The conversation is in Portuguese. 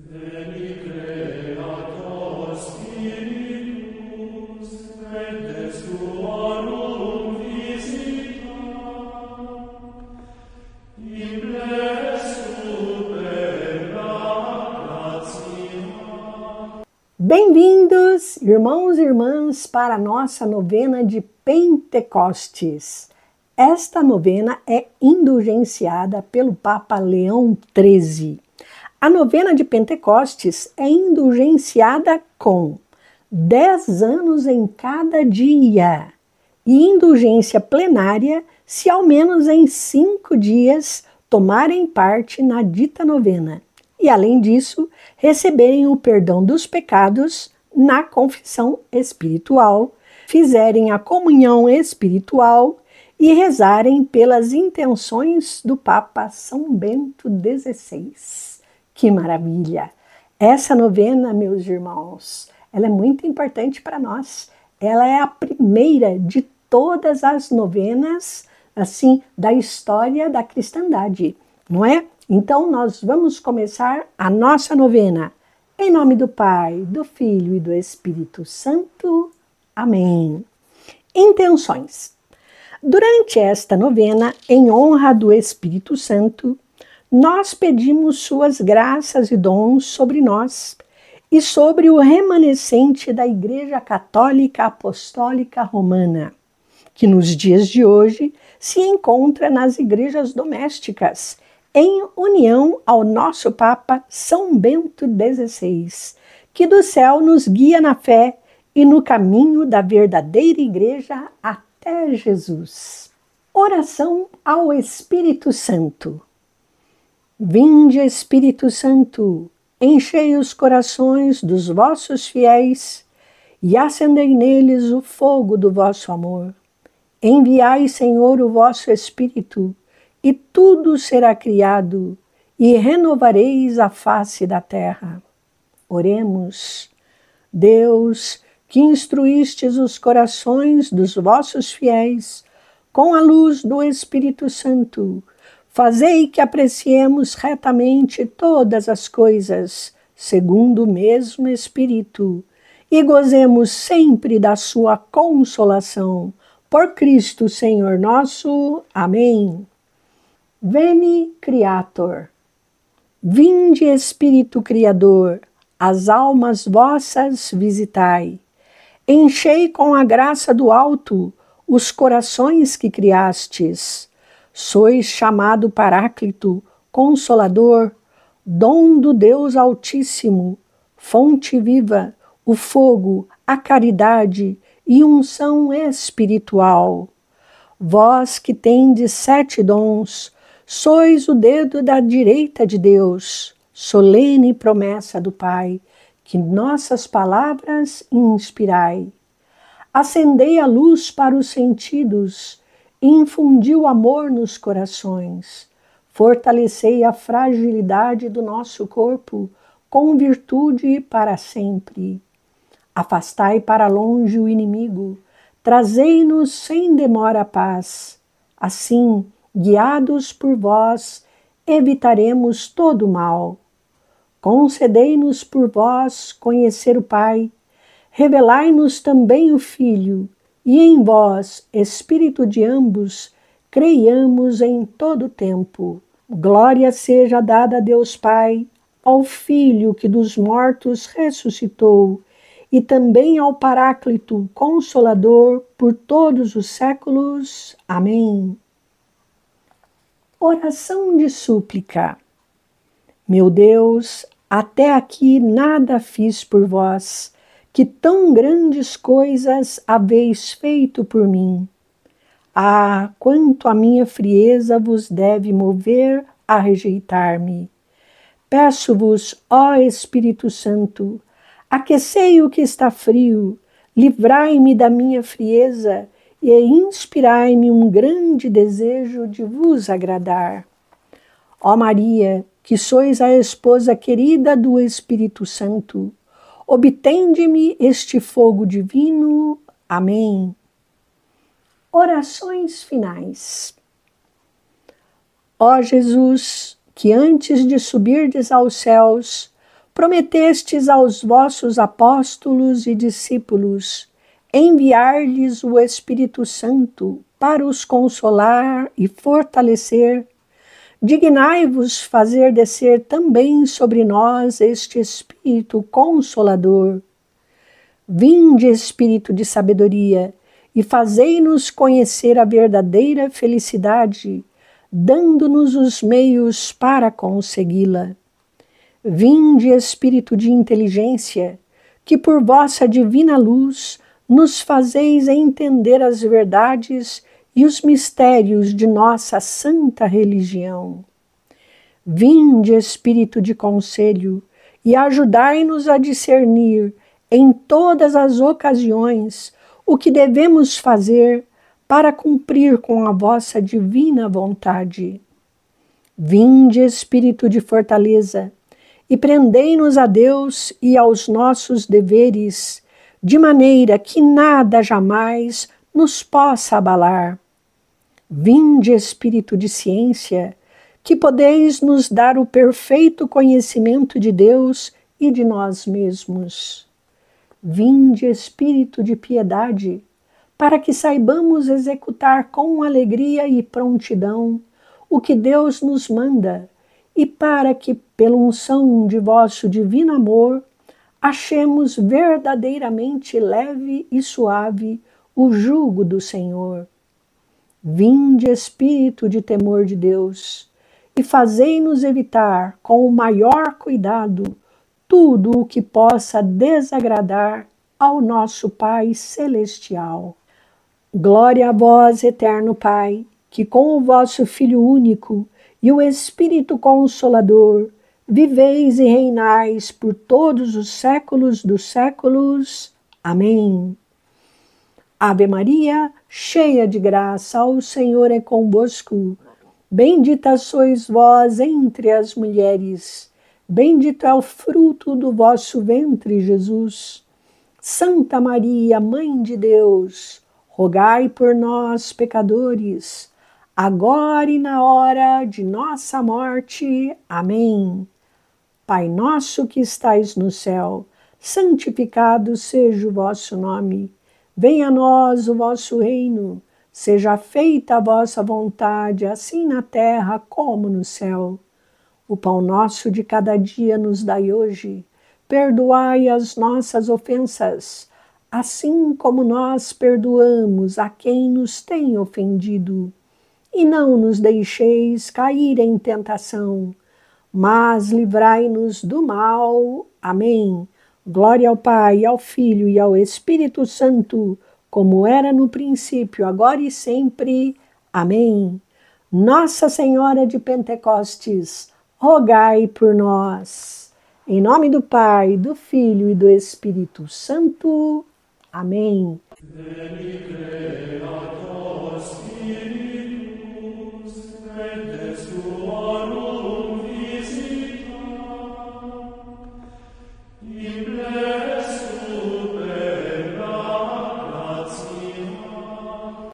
Veni Creator Spiritus, et des tuorum visita, implessu per gratia. Bem-vindos, irmãos e irmãs, para a nossa novena de Pentecostes. Esta novena é indulgenciada pelo Papa Leão XIII. A novena de Pentecostes é indulgenciada com 10 anos em cada dia e indulgência plenária se ao menos em 5 dias tomarem parte na dita novena. E, além disso, receberem o perdão dos pecados na confissão espiritual, fizerem a comunhão espiritual e rezarem pelas intenções do Papa São Bento XVI. Que maravilha! Essa novena, meus irmãos, ela é muito importante para nós. Ela é a primeira de todas as novenas, assim, da história da cristandade, não é? Então, nós vamos começar a nossa novena. Em nome do Pai, do Filho e do Espírito Santo. Amém. Intenções. Durante esta novena, em honra do Espírito Santo, nós pedimos suas graças e dons sobre nós e sobre o remanescente da Igreja Católica Apostólica Romana, que nos dias de hoje se encontra nas igrejas domésticas, em união ao nosso Papa São Bento XVI, que do céu nos guia na fé e no caminho da verdadeira igreja até Jesus. Oração ao Espírito Santo. Vinde, Espírito Santo, enchei os corações dos vossos fiéis e acendei neles o fogo do vosso amor. Enviai, Senhor, o vosso Espírito, e tudo será criado, e renovareis a face da terra. Oremos. Deus, que instruístes os corações dos vossos fiéis com a luz do Espírito Santo, fazei que apreciemos retamente todas as coisas, segundo o mesmo Espírito, e gozemos sempre da sua consolação. Por Cristo, Senhor nosso. Amém. Veni Creator. Vinde, Espírito Criador, as almas vossas visitai. Enchei com a graça do alto os corações que criastes. Sois chamado Paráclito, Consolador, dom do Deus Altíssimo, fonte viva, o fogo, a caridade e unção espiritual. Vós que tendes 7 dons, sois o dedo da direita de Deus, solene promessa do Pai, que nossas palavras inspirai. Acendei a luz para os sentidos, infundi o amor nos corações, fortalecei a fragilidade do nosso corpo com virtude para sempre. Afastai para longe o inimigo, trazei-nos sem demora a paz. Assim, guiados por vós, evitaremos todo o mal. Concedei-nos por vós conhecer o Pai, revelai-nos também o Filho, e em vós, Espírito de ambos, creiamos em todo tempo. Glória seja dada a Deus Pai, ao Filho que dos mortos ressuscitou, e também ao Paráclito Consolador por todos os séculos. Amém. Oração de súplica. Meu Deus, até aqui nada fiz por vós, que tão grandes coisas haveis feito por mim. Ah, quanto a minha frieza vos deve mover a rejeitar-me. Peço-vos, ó Espírito Santo, aquecei o que está frio, livrai-me da minha frieza e inspirai-me um grande desejo de vos agradar. Ó Maria, que sois a esposa querida do Espírito Santo, obtende-me este fogo divino. Amém. Orações finais. Ó Jesus, que antes de subirdes aos céus, prometestes aos vossos apóstolos e discípulos enviar-lhes o Espírito Santo para os consolar e fortalecer. Dignai-vos fazer descer também sobre nós este Espírito Consolador. Vinde, Espírito de sabedoria, e fazei-nos conhecer a verdadeira felicidade, dando-nos os meios para consegui-la. Vinde, Espírito de inteligência, que por vossa divina luz nos fazeis entender as verdades e os mistérios de nossa santa religião. Vinde, Espírito de conselho, e ajudai-nos a discernir em todas as ocasiões o que devemos fazer para cumprir com a vossa divina vontade. Vinde, Espírito de fortaleza, e prendei-nos a Deus e aos nossos deveres, de maneira que nada jamais nos possa abalar. Vinde, Espírito de ciência, que podeis nos dar o perfeito conhecimento de Deus e de nós mesmos. Vinde, Espírito de piedade, para que saibamos executar com alegria e prontidão o que Deus nos manda, e para que, pela unção de vosso divino amor, achemos verdadeiramente leve e suave o jugo do Senhor. Vinde, Espírito de temor de Deus, e fazei-nos evitar com o maior cuidado tudo o que possa desagradar ao nosso Pai Celestial. Glória a vós, eterno Pai, que com o vosso Filho único e o Espírito Consolador viveis e reinais por todos os séculos dos séculos. Amém. Ave Maria, cheia de graça, o Senhor é convosco. Bendita sois vós entre as mulheres. Bendito é o fruto do vosso ventre, Jesus. Santa Maria, Mãe de Deus, rogai por nós, pecadores, agora e na hora de nossa morte. Amém. Pai nosso que estais no céu, santificado seja o vosso nome. Venha a nós o vosso reino. Seja feita a vossa vontade, assim na terra como no céu. O pão nosso de cada dia nos dai hoje. Perdoai as nossas ofensas, assim como nós perdoamos a quem nos tem ofendido. E não nos deixeis cair em tentação, mas livrai-nos do mal. Amém. Glória ao Pai, ao Filho e ao Espírito Santo, como era no princípio, agora e sempre. Amém. Nossa Senhora de Pentecostes, rogai por nós. Em nome do Pai, do Filho e do Espírito Santo. Amém. Veni Creator Spiritus, et